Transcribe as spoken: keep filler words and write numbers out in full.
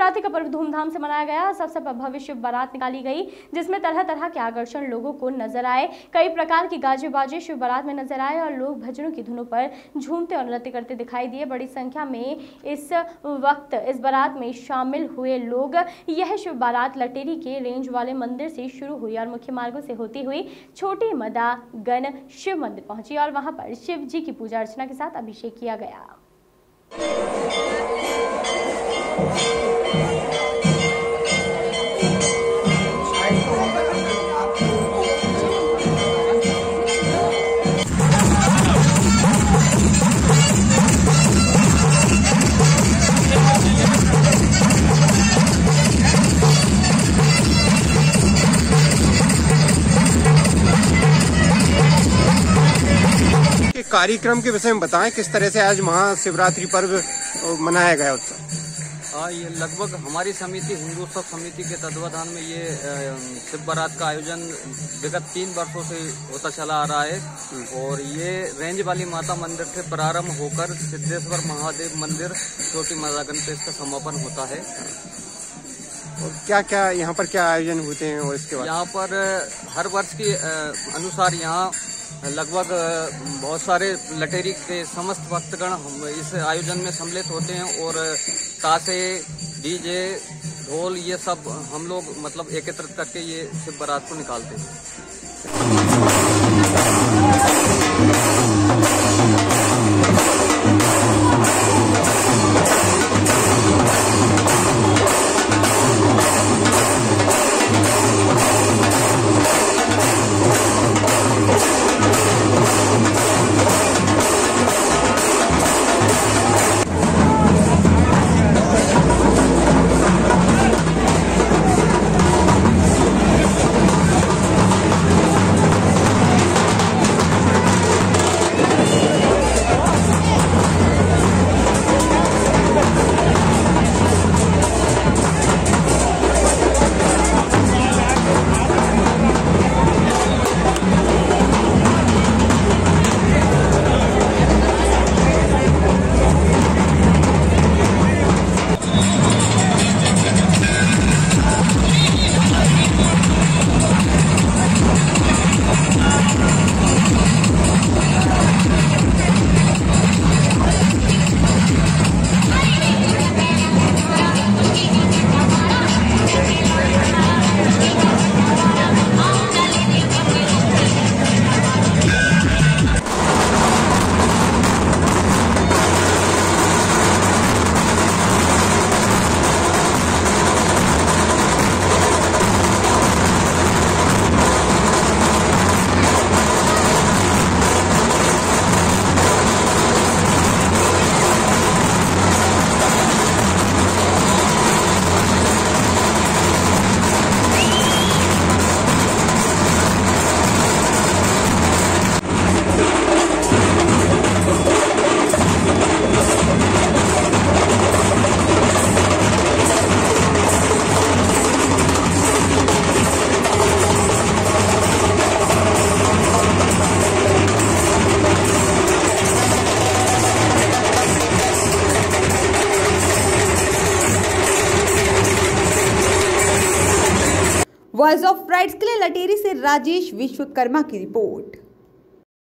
शिवरात्रि का पर्व धूमधाम से मनाया गया। सबसे भव्य शिव बारात निकाली गई, जिसमें तरह तरह के आकर्षण लोगों को नजर आए। कई प्रकार की गाजे बाजे शिव बारात में नजर आए और लोग भजनों की धुनों पर झूमते और नृत्य करते दिखाई दिए। बड़ी संख्या में इस वक्त इस बारात में शामिल हुए लोग। यह शिव बारात लटेरी के रेंज वाले मंदिर से शुरू हुई और मुख्य मार्गों से होती हुई छोटी मदागन शिव मंदिर पहुंची और वहां पर शिव जी की पूजा अर्चना के साथ अभिषेक किया गया। कार्यक्रम के विषय में बताएं, किस तरह से आज महाशिवरात्रि पर्व मनाया गया उत्सव? हाँ, ये लगभग हमारी समिति हिंदू उत्सव समिति के तत्वाधान में ये शिव बारात का आयोजन विगत तीन वर्षों से होता चला आ रहा है और ये रेंज वाली माता मंदिर से प्रारंभ होकर सिद्धेश्वर महादेव मंदिर छोटी मदागन पे इसका समापन होता है। और क्या क्या यहाँ पर क्या आयोजन होते हैं और इसके बाद यहाँ पर हर वर्ष के अनुसार यहाँ लगभग बहुत सारे लटेरी के समस्त भक्तगण इस आयोजन में सम्मिलित होते हैं और ताशे, डीजे, ढोल ये सब हम लोग मतलब एकत्रित करके ये शिव बारात को निकालते हैं। वॉइस ऑफ राइट्स के लिए लटेरी से राजेश विश्वकर्मा की रिपोर्ट।